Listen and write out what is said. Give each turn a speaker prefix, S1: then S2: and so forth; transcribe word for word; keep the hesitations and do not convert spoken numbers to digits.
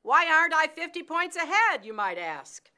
S1: Why aren't I fifty points ahead, you might ask?